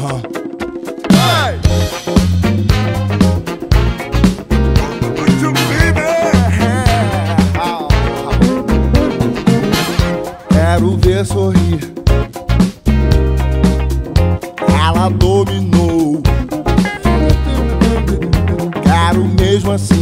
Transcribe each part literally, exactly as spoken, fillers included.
Vai! Quero ver sorrir. Ela dominou. Quero mesmo assim.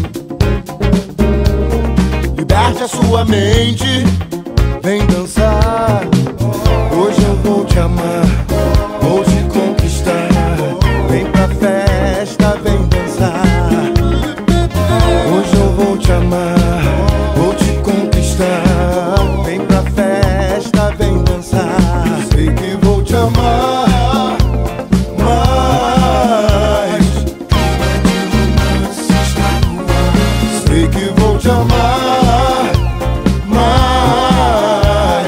Liberte a sua mente. Vem dançar. Hoje eu vou te amar. Vou te conquistar. Vem pra festa, vem dançar. Hoje eu vou te amar. Vou te conquistar. Vem pra festa, vem dançar. Sei que vou te amar, mas sei que vou te amar, mas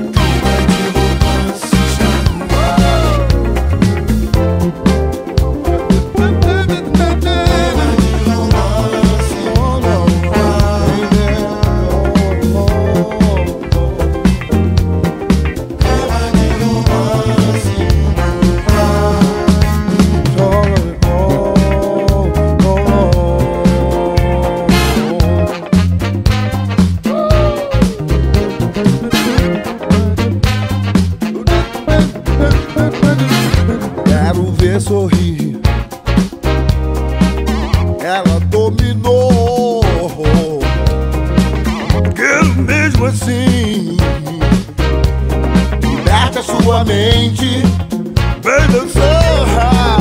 quero ver sorrir. Ela dominou. Quero mesmo assim. Liberte a sua mente. Vem dançar.